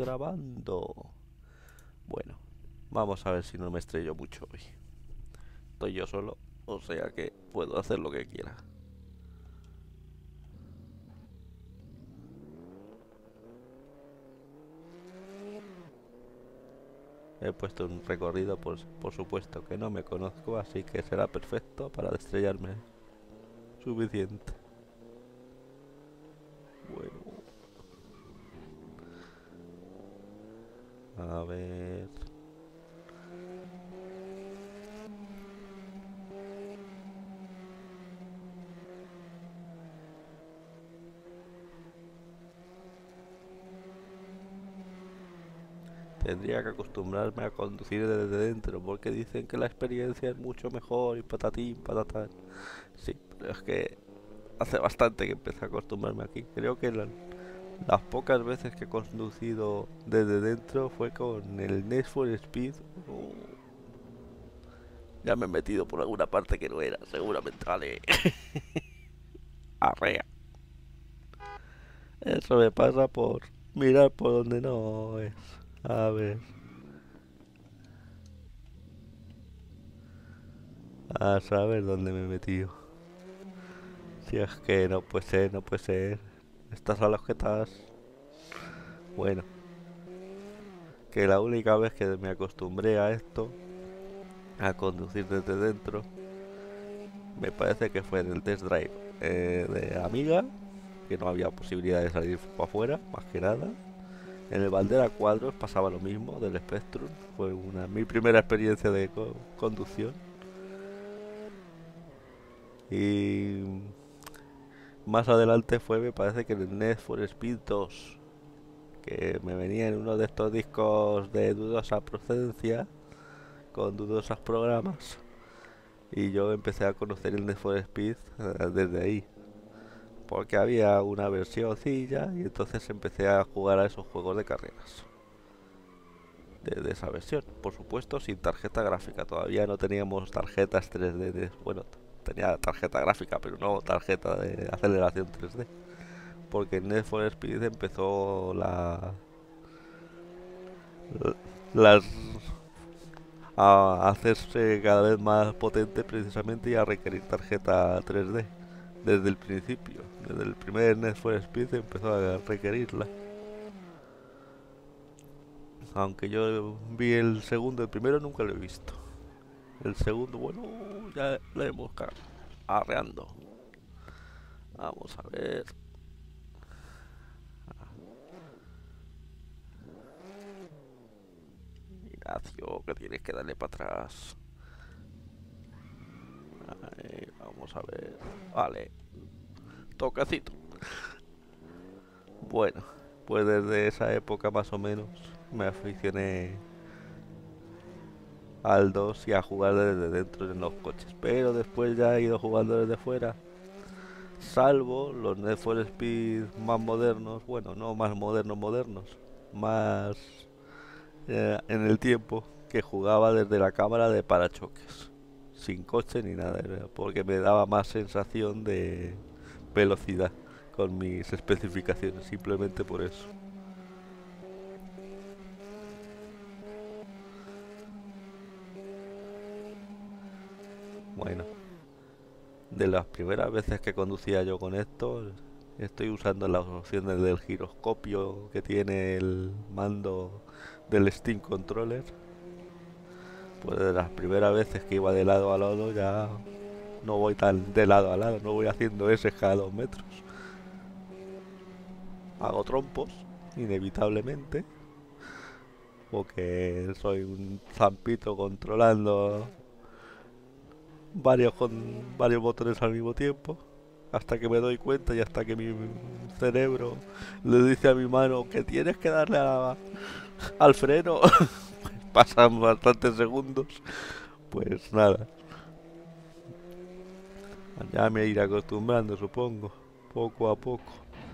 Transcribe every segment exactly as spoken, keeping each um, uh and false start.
grabando. Bueno, vamos a ver si no me estrello mucho hoy. Estoy yo solo, o sea que puedo hacer lo que quiera. He puesto un recorrido, pues por supuesto que no me conozco, así que será perfecto para estrellarme. Suficiente. Bueno, a ver. Tendría que acostumbrarme a conducir desde dentro, porque dicen que la experiencia es mucho mejor y patatín, patatán. Sí, pero es que hace bastante que empecé a acostumbrarme aquí. Creo que la- las pocas veces que he conducido desde dentro fue con el Need for Speed. Oh, ya me he metido por alguna parte que no era, seguramente. Vale, arrea. Eso me pasa por mirar por donde no es. A ver, a saber dónde me he metido. Si es que no puede ser, no puede ser. Estas a las que estás. Bueno, que la única vez que me acostumbré a esto, a conducir desde dentro, me parece que fue en el test drive eh, de Amiga, que no había posibilidad de salir para afuera, más que nada. En el Bandera Cuadros pasaba lo mismo, del Spectrum. Fue una, mi primera experiencia de co- conducción. Y más adelante fue, me parece que en el Need for Speed dos, que me venía en uno de estos discos de dudosa procedencia, con dudosos programas. Y yo empecé a conocer el Need for Speed eh, desde ahí, porque había una versioncilla y entonces empecé a jugar a esos juegos de carreras de, de esa versión. Por supuesto, sin tarjeta gráfica. Todavía no teníamos tarjetas tres D. De- bueno, tenía tarjeta gráfica, pero no tarjeta de aceleración tres D. Porque en Need for Speed empezó la, las a hacerse cada vez más potente precisamente y a requerir tarjeta tres D desde el principio. Desde el primer Need for Speed empezó a requerirla. Aunque yo vi el segundo, el primero nunca lo he visto. El segundo, bueno, ya le hemos cagado. Arreando. Vamos a ver. Ignacio, que tienes que darle para atrás. Ahí, vamos a ver. Vale, toquecito. Bueno, pues desde esa época más o menos me aficioné al dos y a jugar desde dentro en los coches. Pero después ya he ido jugando desde fuera. Salvo los Need for Speed más modernos. Bueno, no más modernos, modernos. Más eh, en el tiempo que jugaba desde la cámara de parachoques. Sin coche ni nada. Era porque me daba más sensación de velocidad con mis especificaciones. Simplemente por eso. Bueno, de las primeras veces que conducía yo con esto, estoy usando las opciones del giroscopio que tiene el mando del Steam Controller. Pues de las primeras veces que iba de lado a lado ya no voy tan de lado a lado, no voy haciendo ese cada dos metros. Hago trompos, inevitablemente, porque soy un zampito controlando varios con varios botones al mismo tiempo, hasta que me doy cuenta y hasta que mi cerebro le dice a mi mano que tienes que darle a- al freno. Pasan bastantes segundos, pues nada, ya me iré acostumbrando, supongo, poco a poco.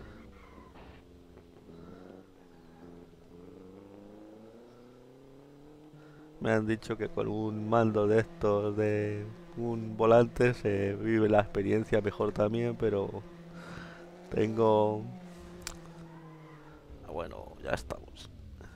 Me han dicho que con un mando de estos de un volante se vive la experiencia mejor también, pero tengo... Bueno, ya estamos.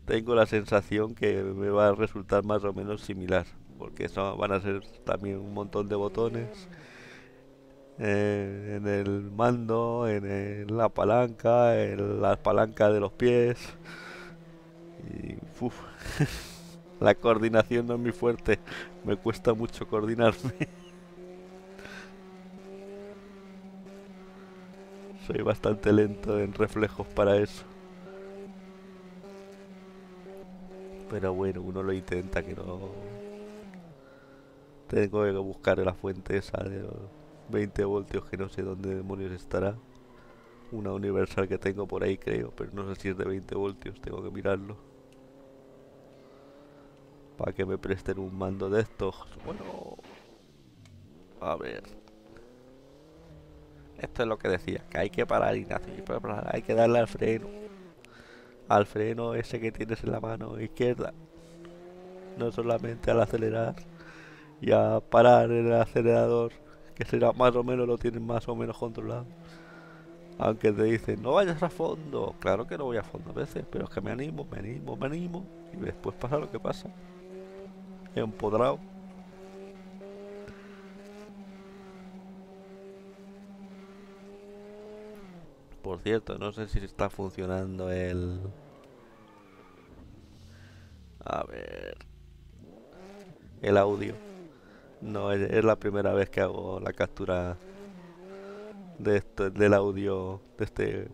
tengo la sensación que me va a resultar más o menos similar, porque son, van a ser también un montón de botones eh, en el mando, en, el- la palanca, en la palanca de los pies y uf, la coordinación no es muy fuerte, me cuesta mucho coordinarme, soy bastante lento en reflejos para eso, pero bueno, uno lo intenta que no. Tengo que buscar la fuente esa de los veinte voltios que no sé dónde demonios estará. Una universal que tengo por ahí creo, pero no sé si es de veinte voltios, tengo que mirarlo. Para que me presten un mando de estos. Bueno, a ver. Esto es lo que decía, que hay que parar, Ignacio. Hay que parar, hay que darle al freno. Al freno ese que tienes en la mano izquierda. No solamente al acelerar y a parar el acelerador, que será más o menos lo tienes más o menos controlado. Aunque te dicen, no vayas a fondo. Claro que no voy a fondo a veces, pero es que me animo, me animo, me animo. Y después pasa lo que pasa. Empodrado. Por cierto, no sé si está funcionando el... A ver... El audio. No, es, es la primera vez que hago la captura de esto, del audio de este...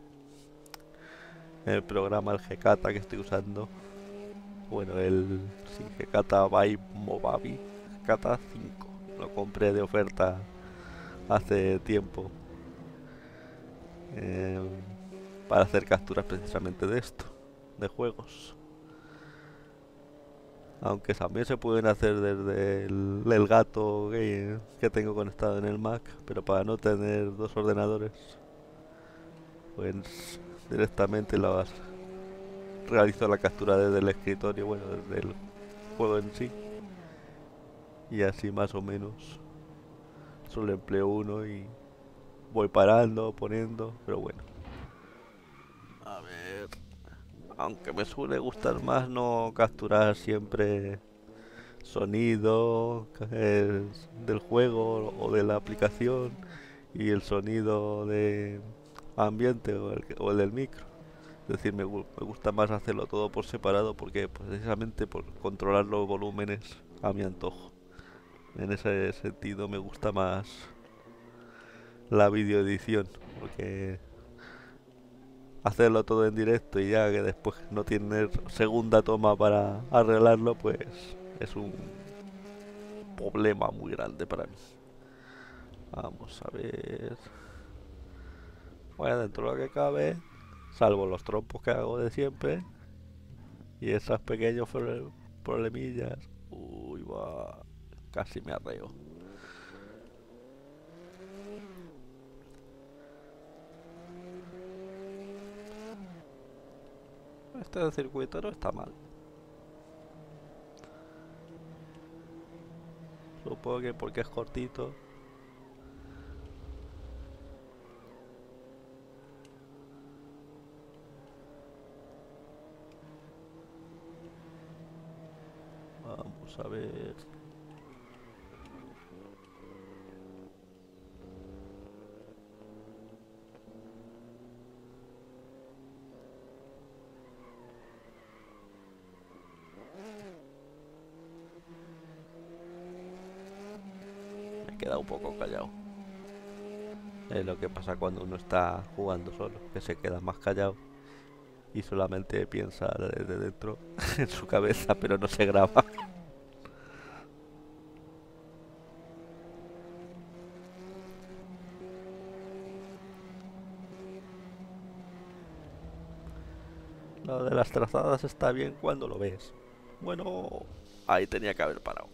El programa, el Gcata que estoy usando. Bueno, el... Sí, Gcata by Movavi. Gcata cinco. Lo compré de oferta hace tiempo. eh, para hacer capturas precisamente de esto, de juegos. Aunque también se pueden hacer desde el, el gato que, que tengo conectado en el Mac, pero para no tener dos ordenadores, pues directamente las realizo la captura desde el escritorio, bueno, desde el juego en sí, y así más o menos solo empleo uno y voy parando, poniendo, pero bueno. A ver, aunque me suele gustar más no capturar siempre sonido eh, del juego o de la aplicación y el sonido de ambiente o el, o el del micro. Es decir, me, gu- me gusta más hacerlo todo por separado porque pues, precisamente por controlar los volúmenes a mi antojo. En ese sentido me gusta más la videoedición porque hacerlo todo en directo y ya que después no tener segunda toma para arreglarlo pues es un problema muy grande para mí. Vamos a ver. Bueno, dentro de lo que cabe, salvo los trompos que hago de siempre y esas pequeños pro- problemillas. Uy, va. Casi me arreo. Este circuito no está mal. Supongo que porque es cortito. Vamos a ver. Me he quedado un poco callado. Es lo que pasa cuando uno está jugando solo, que se queda más callado y solamente piensa desde dentro en su cabeza, pero no se graba. Lo de las trazadas está bien cuando lo ves. Bueno, ahí tenía que haber parado.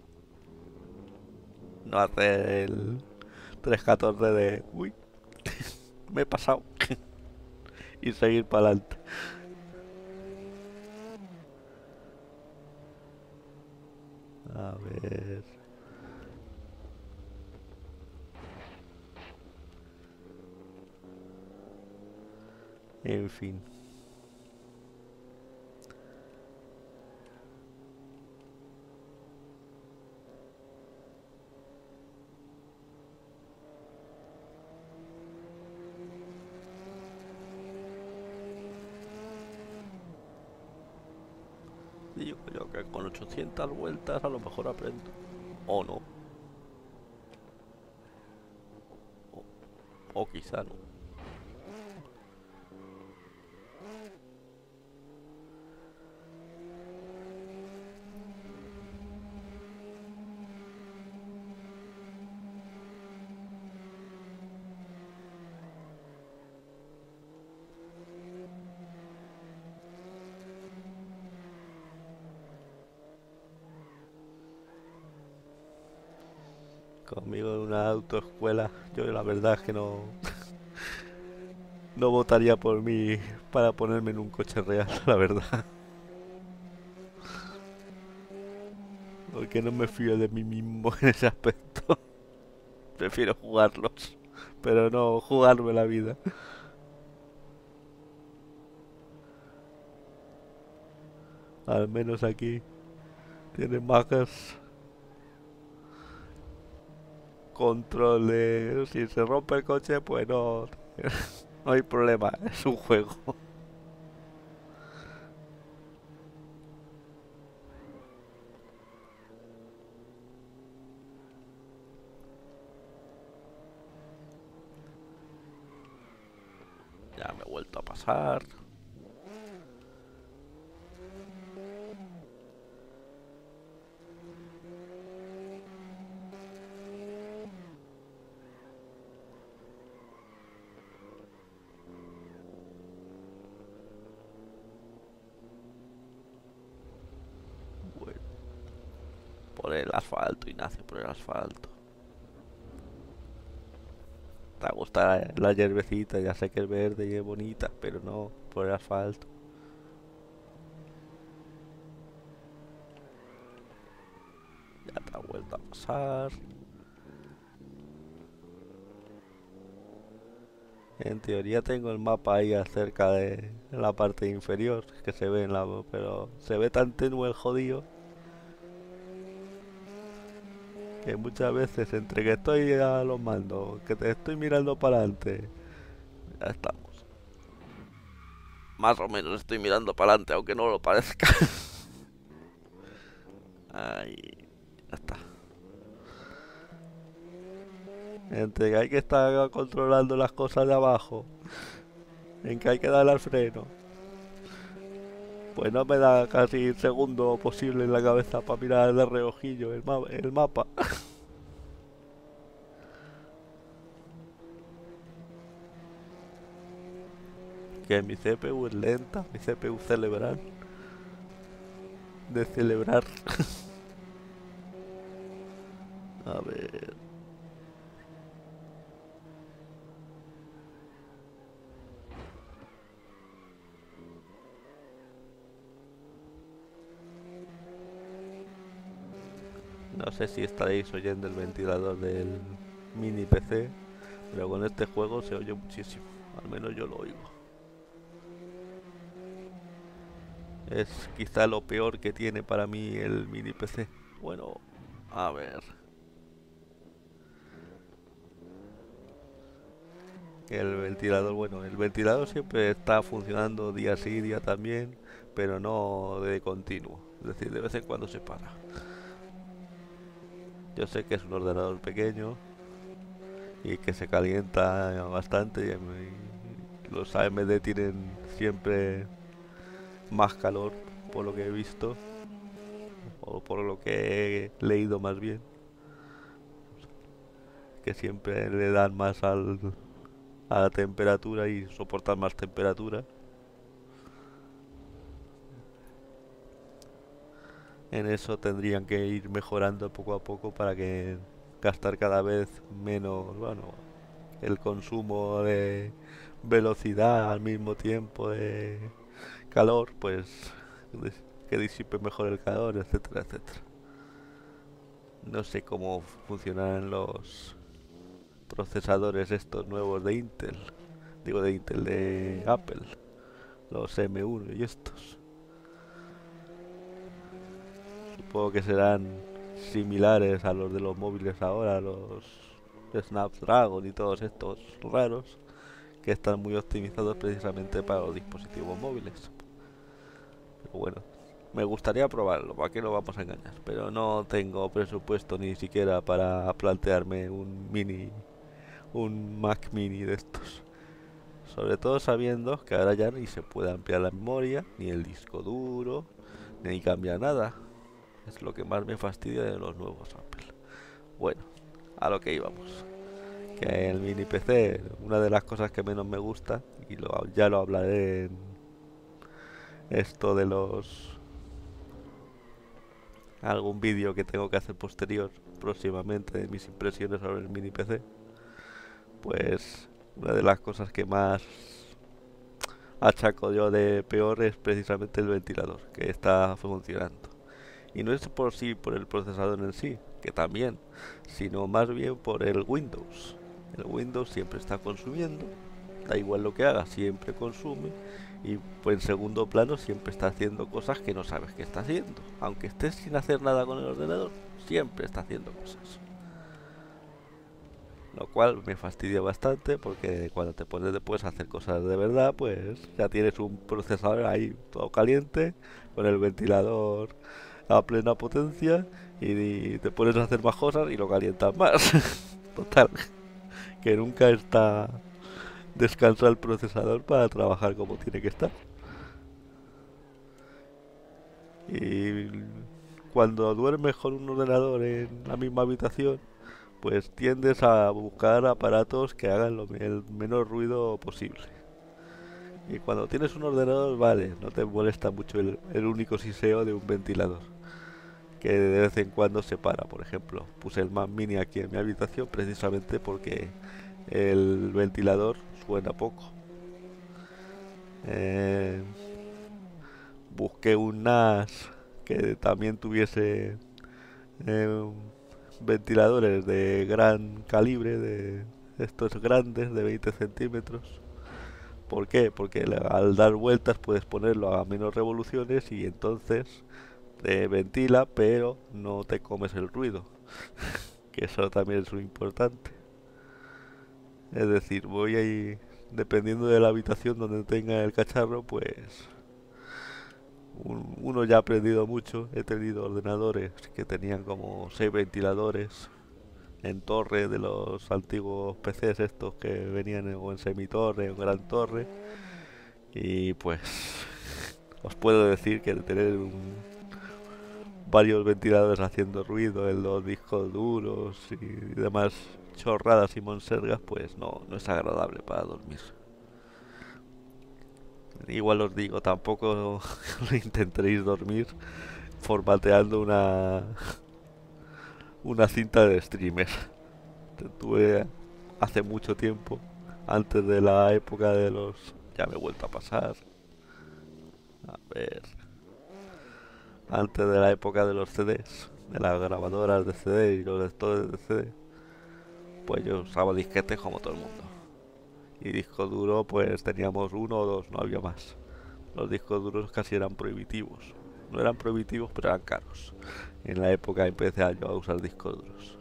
No hacer el tres catorce de... Uy, me he pasado. Y seguir para adelante. A ver... En fin. que con ochocientas vueltas a lo mejor aprendo. O no. O, o quizá no. Conmigo en una autoescuela, yo la verdad es que no, no votaría por mí para ponerme en un coche real, la verdad. Porque no me fío de mí mismo en ese aspecto. Prefiero jugarlos, pero no jugarme la vida. Al menos aquí tiene más control de... Si se rompe el coche, pues no, no hay problema, es un juego. Ya me he vuelto a pasar. Bueno, por el asfalto, Ignacio, por el asfalto. Te gusta la hierbecita, ya sé que es verde y es bonita, pero no por el asfalto. Ya te ha vuelto a pasar. En teoría tengo el mapa ahí acerca de la parte inferior, que se ve en la... pero se ve tan tenue el jodido que muchas veces entre que estoy a los mandos, que te estoy mirando para adelante, ya estamos. Más o menos estoy mirando para adelante, aunque no lo parezca. Ahí, ya está. Entre que hay que estar controlando las cosas de abajo, en que hay que darle al freno, pues no me da casi el segundo posible en la cabeza para mirar de reojillo el, ma el mapa. Que mi C P U es lenta, mi C P U celebrar. De celebrar. A ver. No sé si estaréis oyendo el ventilador del mini P C, pero con este juego se oye muchísimo. Al menos yo lo oigo. Es quizá lo peor que tiene para mí el mini P C. Bueno, a ver. El ventilador, bueno, el ventilador siempre está funcionando día sí, día también, pero no de continuo. Es decir, de vez en cuando se para. Yo sé que es un ordenador pequeño y que se calienta bastante y los A M D tienen siempre más calor por lo que he visto o por lo que he leído más bien, que siempre le dan más al, a la temperatura y soportan más temperatura. En eso tendrían que ir mejorando poco a poco para que gastar cada vez menos, bueno, el consumo de velocidad al mismo tiempo de calor, pues que disipe mejor el calor, etcétera, etcétera. No sé cómo funcionarán los procesadores estos nuevos de Intel, digo de Intel, de Apple, los M uno y estos. Supongo que serán similares a los de los móviles ahora, los Snapdragon y todos estos raros, que están muy optimizados precisamente para los dispositivos móviles. Pero bueno, Me gustaría probarlo, ¿para qué lo vamos a engañar? Pero no tengo presupuesto ni siquiera para plantearme un mini, un Mac mini de estos. Sobre todo sabiendo que ahora ya ni se puede ampliar la memoria, ni el disco duro, ni cambiar nada. Es lo que más me fastidia de los nuevos Apple. Bueno, a lo que íbamos. Que el mini P C, una de las cosas que menos me gusta, y lo, ya lo hablaré en esto de los algún vídeo que tengo que hacer posterior próximamente de mis impresiones sobre el mini P C, pues una de las cosas que más achaco yo de peor es precisamente el ventilador, que está funcionando. Y no es por sí por el procesador en sí, que también, sino más bien por el Windows. El Windows siempre está consumiendo, da igual lo que haga, siempre consume. Y pues en segundo plano siempre está haciendo cosas que no sabes que está haciendo. Aunque estés sin hacer nada con el ordenador, siempre está haciendo cosas. Lo cual me fastidia bastante porque cuando te pones después a hacer cosas de verdad, pues ya tienes un procesador ahí todo caliente, con el ventilador a plena potencia y te pones a hacer más cosas y lo calientas más. Total, que nunca está descansa el procesador para trabajar como tiene que estar. Y cuando duermes con un ordenador en la misma habitación, pues tiendes a buscar aparatos que hagan lo, el menor ruido posible. Y cuando tienes un ordenador, vale, no te molesta mucho el, el único siseo de un ventilador, que de vez en cuando se para. Por ejemplo, puse el Mac Mini aquí en mi habitación precisamente porque el ventilador suena poco. Eh, busqué un N A S que también tuviese eh, ventiladores de gran calibre, de estos grandes de veinte centímetros. ¿Por qué? Porque al dar vueltas puedes ponerlo a menos revoluciones y entonces te ventila, pero no te comes el ruido, que eso también es muy importante. Es decir, voy ahí, dependiendo de la habitación donde tenga el cacharro, pues un- uno ya ha aprendido mucho. He tenido ordenadores que tenían como seis ventiladores en torre de los antiguos P Cs estos que venían en- o en semitorre o en gran torre. Y pues os puedo decir que tener un- varios ventiladores haciendo ruido en los discos duros y demás chorradas y monsergas, pues no, no es agradable para dormir. Igual os digo, tampoco intentéis dormir formateando una, una cinta de streamer. Tuve hace mucho tiempo, antes de la época de los... Ya me he vuelto a pasar. A ver. Antes de la época de los C Ds, de las grabadoras de C D y los lectores de C D, pues yo usaba disquetes como todo el mundo. Y disco duro, pues teníamos uno o dos, no había más. Los discos duros casi eran prohibitivos. No eran prohibitivos, pero eran caros. En la época empecé yo a usar discos duros.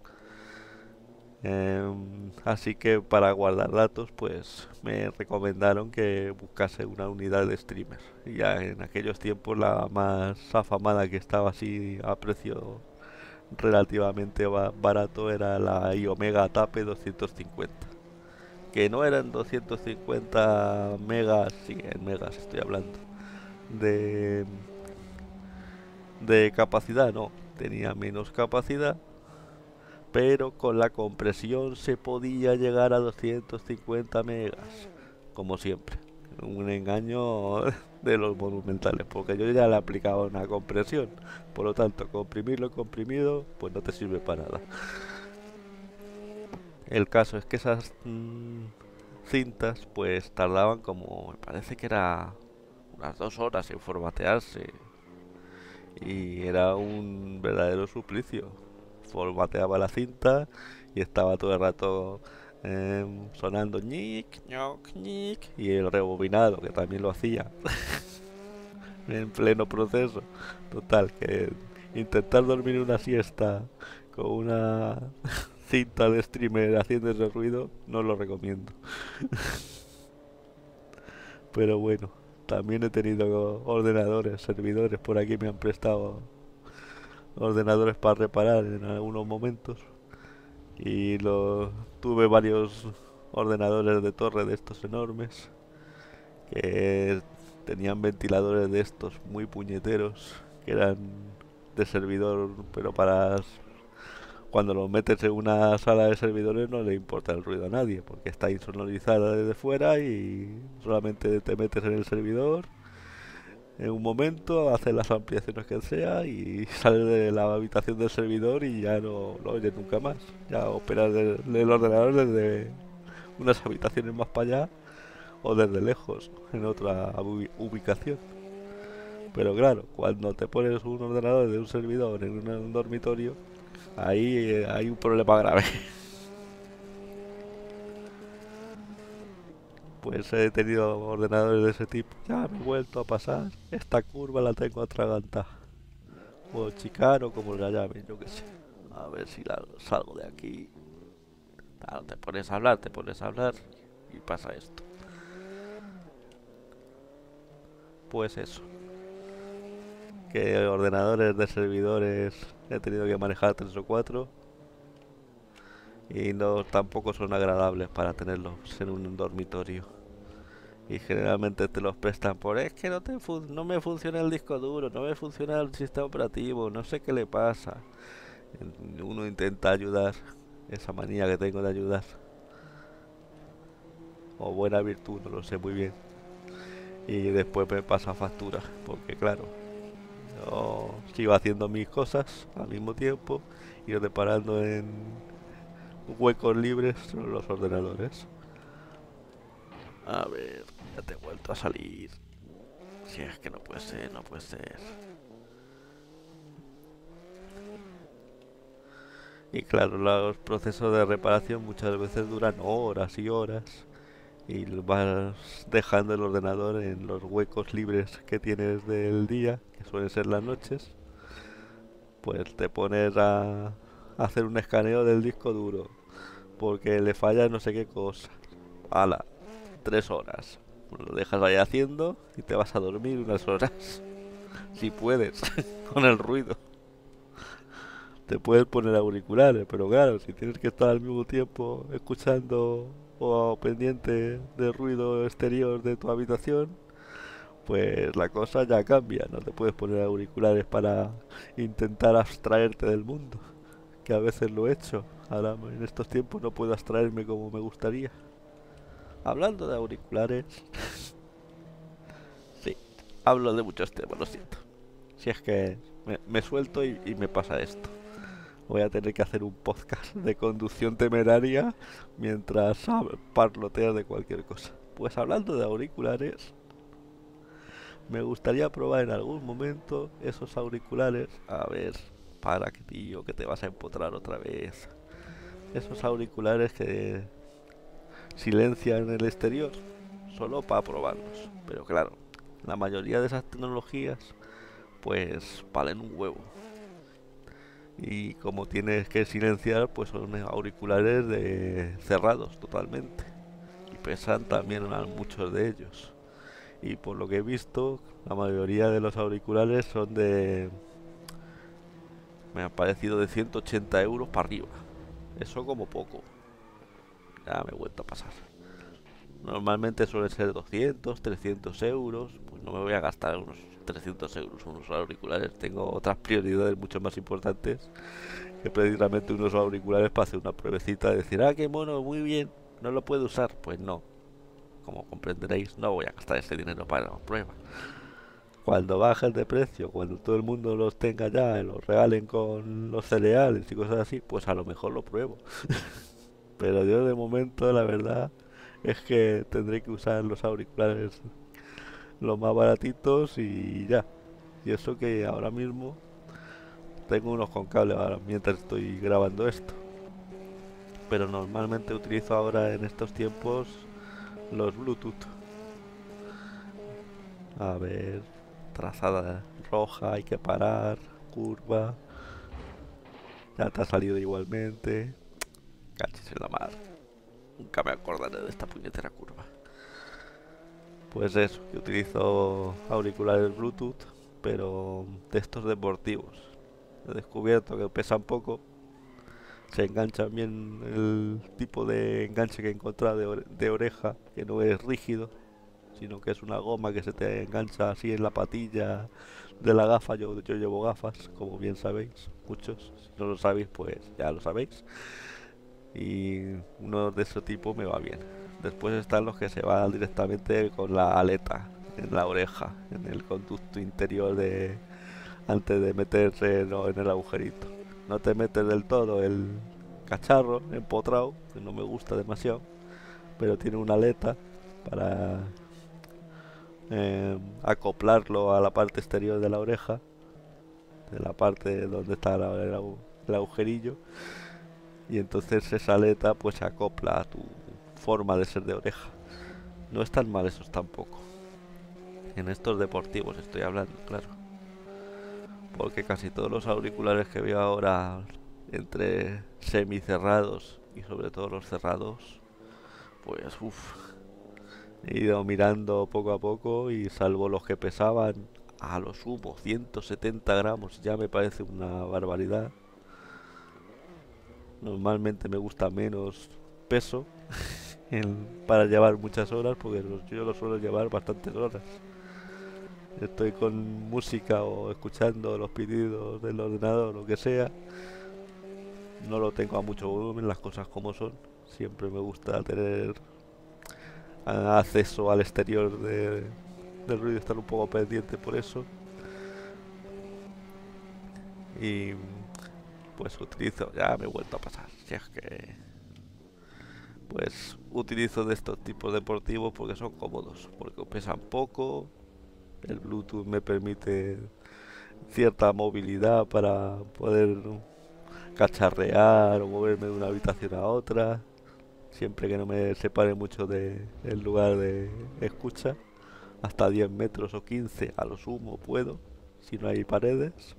Em, así que para guardar datos, pues me recomendaron que buscase una unidad de streamer. Y ya en aquellos tiempos la más afamada que estaba así a precio relativamente ba- barato era la iOmega Tape doscientos cincuenta. Que no eran doscientos cincuenta megas, sí, en megas estoy hablando, de, de capacidad, no, tenía menos capacidad, pero con la compresión se podía llegar a doscientos cincuenta megas, como siempre. Un engaño de los monumentales, porque yo ya le aplicaba una compresión, por lo tanto, comprimirlo comprimido, pues no te sirve para nada. El caso es que esas mm, cintas, pues tardaban como, me parece que era unas dos horas en formatearse, y era un verdadero suplicio. Formateaba la cinta y estaba todo el rato em, sonando ñic, ñoc, ñic, y el rebobinado, que también lo hacía en pleno proceso. Total, que intentar dormir una siesta con una cinta de streamer haciendo ese ruido, no lo recomiendo. Pero bueno, también he tenido ordenadores, servidores por aquí me han prestado ordenadores para reparar en algunos momentos. Y lo, tuve varios ordenadores de torre de estos enormes que tenían ventiladores de estos muy puñeteros que eran de servidor, pero para cuando lo metes en una sala de servidores no le importa el ruido a nadie porque está insonorizada desde fuera y solamente te metes en el servidor en un momento, haces las ampliaciones que sea y sales de la habitación del servidor y ya no lo oyes nunca más. Ya operas del, del ordenador desde unas habitaciones más para allá o desde lejos en otra ubi- ubicación. Pero claro, cuando te pones un ordenador de un servidor en un, un dormitorio, ahí eh, hay un problema grave. Pues he tenido ordenadores de ese tipo. Ya me he vuelto a pasar. Esta curva la tengo atragantada. O chicano, como la llamen, yo qué sé. A ver si la- salgo de aquí. Claro, te pones a hablar, te pones a hablar y pasa esto. Pues eso. Que ordenadores de servidores he tenido que manejar tres o cuatro y no tampoco son agradables para tenerlos en un dormitorio. Y generalmente te los prestan por es que no te fun- no me funciona el disco duro, no me funciona el sistema operativo, no sé qué le pasa. Uno intenta ayudar, esa manía que tengo de ayudar, o buena virtud, no lo sé muy bien. Y después me pasa factura, porque claro, yo sigo haciendo mis cosas al mismo tiempo y reparando en huecos libres en los ordenadores. A ver, ya te he vuelto a salir. Si es que no puede ser, no puede ser. Y claro, los procesos de reparación muchas veces duran horas y horas y vas dejando el ordenador en los huecos libres que tienes del día, que suelen ser las noches, pues te pones a hacer un escaneo del disco duro porque le falla no sé qué cosa. Ala, tres horas. Pues lo dejas ahí haciendo y te vas a dormir unas horas, si puedes, con el ruido. Te puedes poner auriculares, pero claro, si tienes que estar al mismo tiempo escuchando o pendiente del ruido exterior de tu habitación, pues la cosa ya cambia. No te puedes poner auriculares para intentar abstraerte del mundo, que a veces lo he hecho. Ahora en estos tiempos no puedo abstraerme como me gustaría. Hablando de auriculares, sí, hablo de muchos temas, lo siento. Si es que me, me suelto y, y me pasa esto. Voy a tener que hacer un podcast de conducción temeraria mientras hab- parloteas de cualquier cosa. Pues hablando de auriculares, me gustaría probar en algún momento esos auriculares. A ver, para que tío, que te vas a empotrar otra vez. Esos auriculares que silencian el exterior, solo para probarlos. Pero claro, la mayoría de esas tecnologías, pues valen un huevo. Y como tienes que silenciar, pues son auriculares de cerrados totalmente. Y pesan también a muchos de ellos. Y por lo que he visto, la mayoría de los auriculares son de... Me han parecido de ciento ochenta euros para arriba. Eso como poco. Ya me he vuelto a pasar. Normalmente suele ser doscientos, trescientos euros. Pues no me voy a gastar unos trescientos euros unos auriculares. Tengo otras prioridades mucho más importantes que precisamente unos auriculares para hacer una pruebecita de decir, ah, qué mono, muy bien, no lo puedo usar. Pues no, como comprenderéis, no voy a gastar ese dinero para la prueba. Cuando bajen de precio, cuando todo el mundo los tenga ya y los regalen con los cereales y cosas así, pues a lo mejor lo pruebo. Pero yo de momento, la verdad, es que tendré que usar los auriculares los más baratitos y ya. Y eso que ahora mismo tengo unos con cable ahora mientras estoy grabando esto. Pero normalmente utilizo ahora en estos tiempos los Bluetooth. A ver, trazada roja, hay que parar, curva, ya te ha salido igualmente. Cachis en la mar. Nunca me acordaré de esta puñetera curva. Pues eso, que utilizo auriculares Bluetooth, pero de estos deportivos. He descubierto que pesan poco, se enganchan bien el tipo de enganche que he encontrado de, ore- de oreja, que no es rígido, sino que es una goma que se te engancha así en la patilla de la gafa. Yo, yo llevo gafas, como bien sabéis, muchos. Si no lo sabéis, pues ya lo sabéis. Y uno de ese tipo me va bien. Después están los que se van directamente con la aleta en la oreja, en el conducto interior de antes de meterse en, en el agujerito. No te metes del todo el cacharro empotrado, que no me gusta demasiado, pero tiene una aleta para eh, acoplarlo a la parte exterior de la oreja, de la parte donde está la- el, agu- el agujerillo, y entonces esa aleta pues se acopla a tu forma de ser de oreja. No están mal esos tampoco. En estos deportivos estoy hablando, claro. Porque casi todos los auriculares que veo ahora, entre semicerrados y sobre todo los cerrados, pues uff, he ido mirando poco a poco y salvo los que pesaban a lo sumo ciento setenta gramos, ya me parece una barbaridad. Normalmente me gusta menos peso en- para llevar muchas horas, porque los- yo lo suelo llevar bastantes horas. Estoy con música o escuchando los pedidos del ordenador o lo que sea. No lo tengo a mucho volumen, las cosas como son. Siempre me gusta tener ah, acceso al exterior de, del ruido, estar un poco pendiente por eso. Y pues utilizo, ya me he vuelto a pasar. Si es que pues utilizo de estos tipos deportivos porque son cómodos, porque pesan poco. El Bluetooth me permite cierta movilidad para poder cacharrear o moverme de una habitación a otra, siempre que no me separe mucho del lugar de escucha, hasta diez metros o quince a lo sumo puedo, si no hay paredes,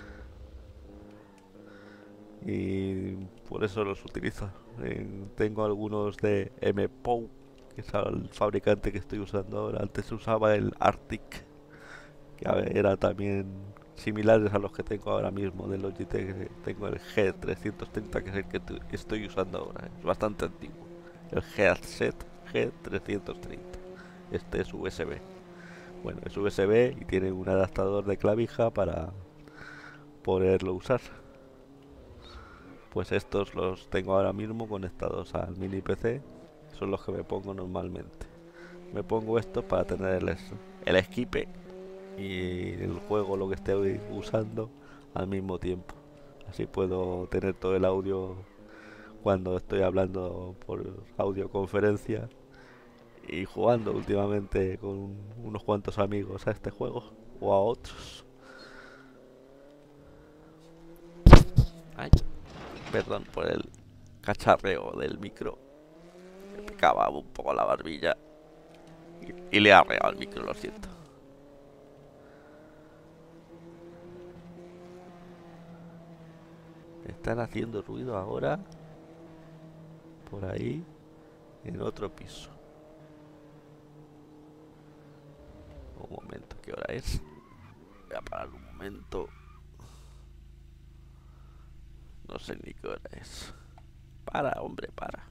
y por eso los utilizo. Eh, tengo algunos de M P O W, que es el fabricante que estoy usando ahora. Antes usaba el Arctic, que a ver, era también similares a los que tengo ahora mismo de Logitech. Tengo el G trescientos treinta, que es el que tu- estoy usando ahora, es bastante antiguo. El Headset G trescientos treinta. Este es U S B. Bueno, es U S B y tiene un adaptador de clavija para poderlo usar. Pues estos los tengo ahora mismo conectados al mini P C. Son los que me pongo normalmente. Me pongo estos para tener el, el esquipe y el juego, lo que esté usando al mismo tiempo. Así puedo tener todo el audio cuando estoy hablando por audioconferencia y jugando últimamente con unos cuantos amigos a este juego o a otros. Ay, perdón por el cacharreo del micro. Me picaba un poco la barbilla y, y le he arreado el micro, lo siento. Están haciendo ruido ahora por ahí en otro piso. Un momento, ¿qué hora es? Voy a parar un momento. No sé ni qué hora es. Para, hombre, para.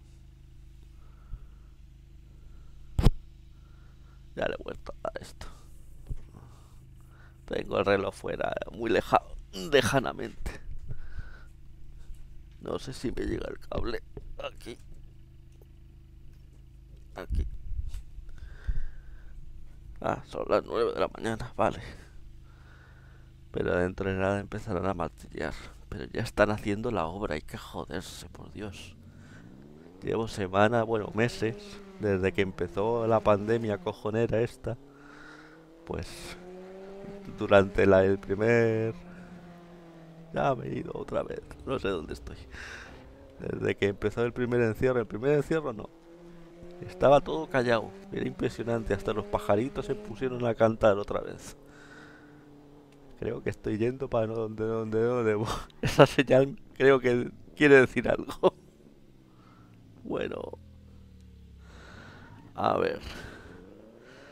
Ya le he vuelto a dar esto. Tengo el reloj fuera, muy lejano, lejanamente. No sé si me llega el cable. Aquí, aquí. Ah, son las nueve de la mañana, vale. Pero dentro de nada empezarán a martillar. Pero ya están haciendo la obra, hay que joderse, por Dios. Llevo semanas, bueno, meses, desde que empezó la pandemia cojonera esta. Pues durante la, el primer... Ya me he ido otra vez, no sé dónde estoy. Desde que empezó el primer encierro, el primer encierro no. Estaba todo callado, era impresionante, hasta los pajaritos se pusieron a cantar otra vez. Creo que estoy yendo para no donde, donde, donde. Esa señal creo que quiere decir algo. Bueno, a ver.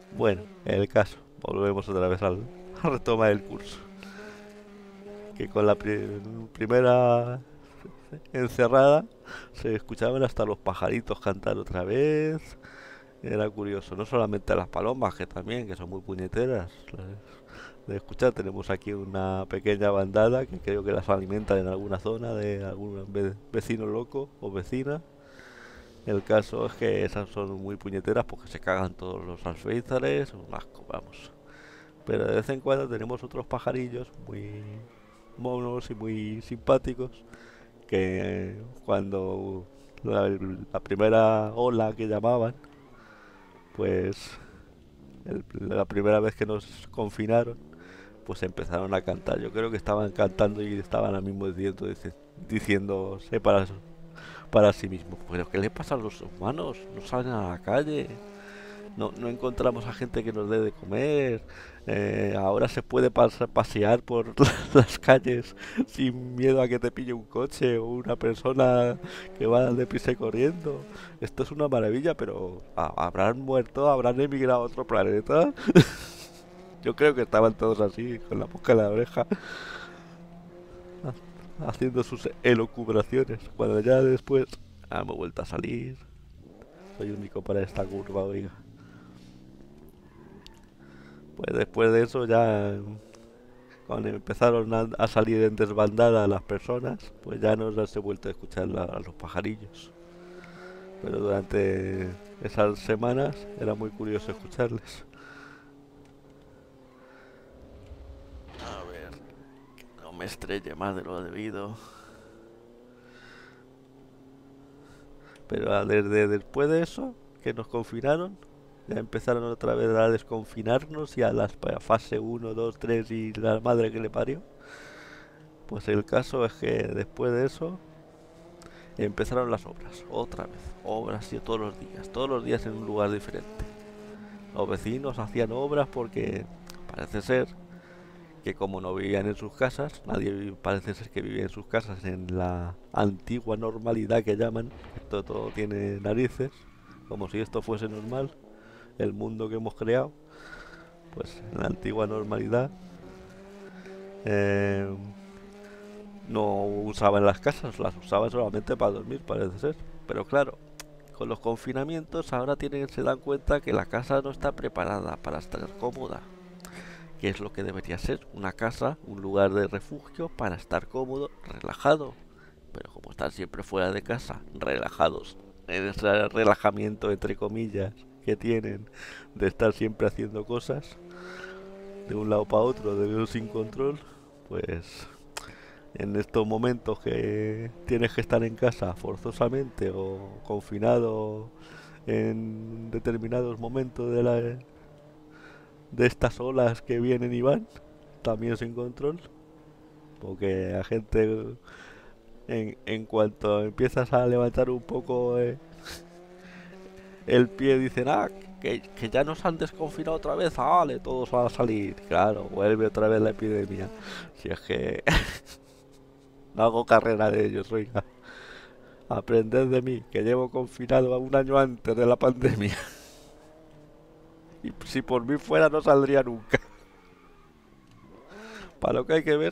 Bueno, el caso, volvemos otra vez al, a retomar el curso. Que con la pri- primera encerrada se escuchaban hasta los pajaritos cantar otra vez. Era curioso, no solamente las palomas, que también, que son muy puñeteras. De escuchar, tenemos aquí una pequeña bandada que creo que las alimentan en alguna zona de algún ve- vecino loco o vecina. El caso es que esas son muy puñeteras porque se cagan todos los alféizares, un asco, vamos. Pero de vez en cuando tenemos otros pajarillos muy monos y muy simpáticos que cuando la, la primera ola que llamaban, pues el- la primera vez que nos confinaron, pues empezaron a cantar. Yo creo que estaban cantando y estaban al mismo tiempo dice- diciéndose para, para sí mismos, pero ¿qué le pasa a los humanos? No salen a la calle, no, no encontramos a gente que nos dé de comer, eh, ahora se puede pas- pasear por las calles sin miedo a que te pille un coche o una persona que va deprisa y corriendo. Esto es una maravilla, pero ¿ha- ¿habrán muerto? ¿Habrán emigrado a otro planeta? Yo creo que estaban todos así, con la boca en la oreja, haciendo sus elucubraciones. Cuando ya después, ah, me he vuelto a salir, soy único para esta curva, oiga. Pues después de eso ya, cuando empezaron a, a salir en desbandada las personas, pues ya no se he vuelto a escuchar la- a los pajarillos. Pero durante esas semanas era muy curioso escucharles. A ver, que no me estrelle más de lo debido. Pero ah, desde después de eso, que nos confinaron, ya empezaron otra vez a desconfinarnos y a las pa- fase uno, dos, tres y la madre que le parió. Pues el caso es que después de eso empezaron las obras, otra vez, obras y todos los días, todos los días en un lugar diferente. Los vecinos hacían obras porque parece ser que como no vivían en sus casas, nadie vi- parece ser que vivía en sus casas en la antigua normalidad que llaman, esto todo tiene narices, como si esto fuese normal, el mundo que hemos creado, pues en la antigua normalidad eh, no usaban las casas, las usaban solamente para dormir, parece ser. Pero claro, con los confinamientos ahora tienen, se dan cuenta que la casa no está preparada para estar cómoda, que es lo que debería ser una casa, un lugar de refugio para estar cómodo, relajado. Pero como están siempre fuera de casa, relajados, en ese relajamiento entre comillas que tienen de estar siempre haciendo cosas de un lado para otro, de ver sin control, pues en estos momentos que tienes que estar en casa forzosamente o confinado en determinados momentos de, la, de estas olas que vienen y van, también sin control, porque la gente en, en cuanto empiezas a levantar un poco eh, el pie dicen, ah, que, que ya nos han desconfinado otra vez, ah, vale, todos van a salir, claro, vuelve otra vez la epidemia. Si es que no hago carrera de ellos, oiga. Aprended de mí, que llevo confinado a un año antes de la pandemia. Y si por mí fuera no saldría nunca. Para lo que hay que ver.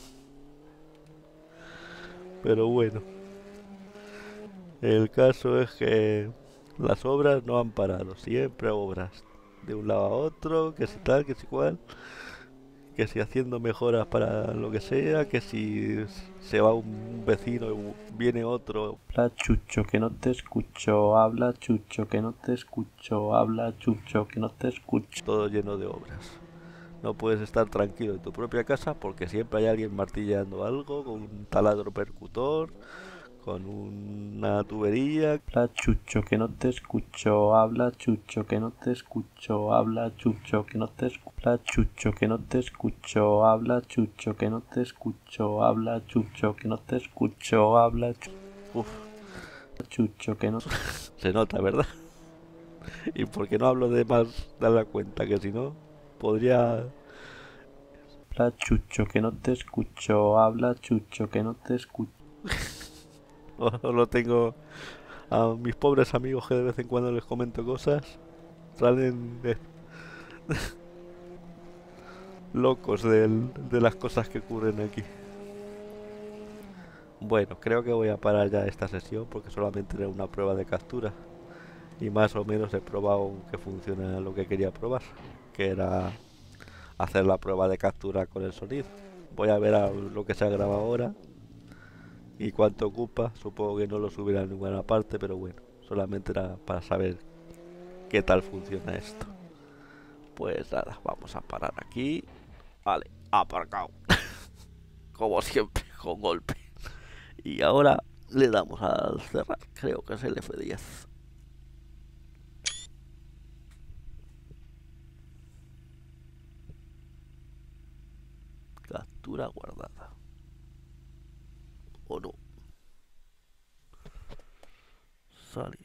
Pero bueno, el caso es que las obras no han parado. Siempre obras. De un lado a otro, que si tal, que si cual. Que si haciendo mejoras para lo que sea, que si se va un vecino y viene otro. Habla Chucho, que no te escucho, habla Chucho, que no te escucho, habla Chucho, que no te escucho. Todo lleno de obras. No puedes estar tranquilo en tu propia casa porque siempre hay alguien martillando algo con un taladro percutor, con una tubería. Habla Chucho, que no te escucho, habla Chucho, que no te escucho, habla Chucho, que no te escucho, habla Chucho, que no te escucho, habla Chucho, que no te escucho, habla Chucho, que no te escucho, habla Chucho. Uf, Chucho, que no... Se nota, ¿verdad? Y porque no hablo de más, dar la cuenta, que si no, podría... Habla Chucho, que no te escucho, habla Chucho, que no te escucho. Lo tengo a mis pobres amigos que de vez en cuando les comento cosas, salen de, locos del- de las cosas que ocurren aquí. Bueno, creo que voy a parar ya esta sesión porque solamente era una prueba de captura y más o menos he probado que funciona lo que quería probar, que era hacer la prueba de captura con el sonido. Voy a ver a lo que se ha grabado ahora y cuánto ocupa. Supongo que no lo subirá a ninguna parte, pero bueno, solamente era para saber qué tal funciona esto. Pues nada, vamos a parar aquí. Vale, aparcado. Como siempre, con golpe. Y ahora le damos al cerrar. Creo que es el F diez. Captura guardada. O no. Salió.